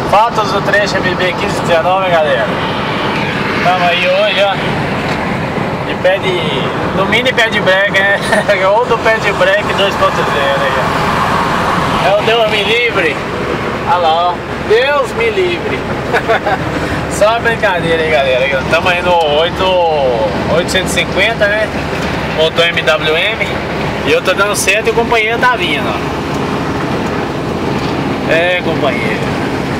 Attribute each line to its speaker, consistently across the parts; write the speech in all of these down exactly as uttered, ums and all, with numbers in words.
Speaker 1: Fotos do trecho M B quinze dezenove, galera. Tamo aí hoje, ó. De pé de... no mini pé de break, né? Ou do pé de break dois ponto zero aí, ó. É o Deus me livre. Olha lá, ó. Deus me livre. Só brincadeira aí, galera. Tamo aí no oitocentos e cinquenta, né? Motor M W M. E eu tô dando certo e o companheiro tá vindo, ó. É, companheiro.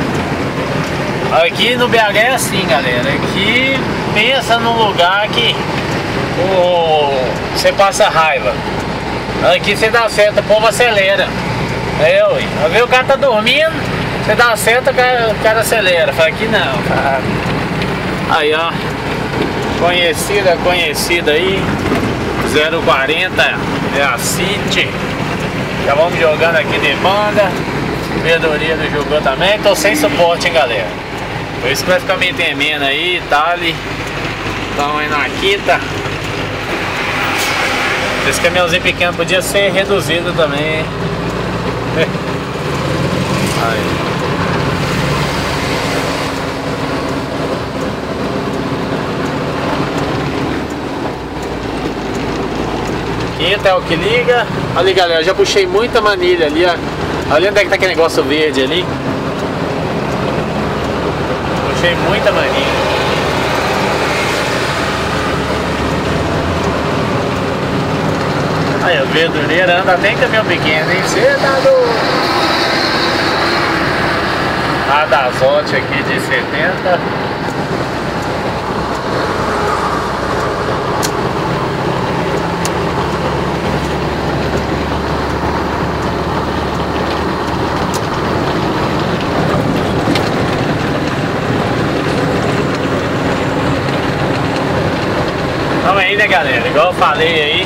Speaker 1: Aqui no B H é assim, galera. Aqui pensa num lugar que o, você passa raiva. Aqui você dá certo, o povo acelera. É, ui. Aí o cara tá dormindo, você dá certo, o cara, o cara acelera. Fala, aqui não. Aí, ó. Conhecida, conhecida aí. zero quarenta é a City. Já vamos jogando aqui de banda. Verduriano jogou também. Tô sem suporte, hein, galera. Por isso que vai ficar meio tremendo aí, Tali. Então aí na quinta. Esse caminhãozinho pequeno podia ser reduzido também. Aí. Quinta é o que liga. Ali, galera, já puxei muita manilha ali, ó. Olha onde é que tá aquele negócio verde ali. Puxei muita manilha. Aí, o verdureiro anda até em caminhão pequeno, hein? Você tá do... A Dazote aqui de setenta. Então aí, né, galera, igual eu falei aí,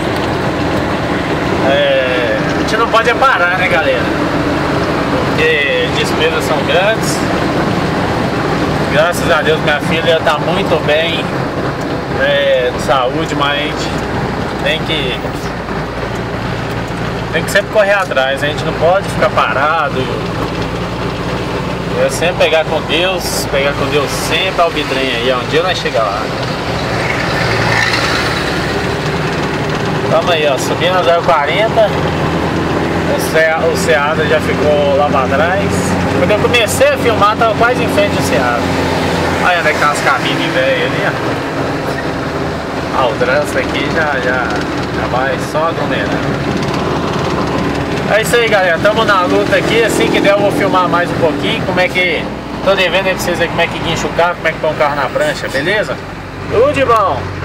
Speaker 1: é, a gente não pode parar, né, galera, porque despesas são grandes. Graças a Deus minha filha tá muito bem, é, de saúde, mas a gente tem que tem que sempre correr atrás, a gente não pode ficar parado. É sempre pegar com Deus, pegar com Deus sempre ao bitrem aí, um dia nós chegamos lá. Tamo aí, ó, subindo a zero quarenta. O Seada já ficou lá pra trás. Quando eu comecei a filmar, tava quase em frente do Seada. Olha onde é que tá as cabines velhas ali, ó. Ah, o trânsito aqui já, já, já vai só aglomerando. É isso aí, galera, tamo na luta aqui. Assim que der eu vou filmar mais um pouquinho. Como é que... tô devendo aí pra vocês aí como é que guincha o carro, como é que põe o carro na prancha, beleza? Tudo de bom!